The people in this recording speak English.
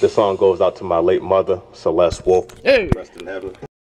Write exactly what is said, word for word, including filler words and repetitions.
This song goes out to my late mother, Celeste Wolf. Hey. Rest in heaven.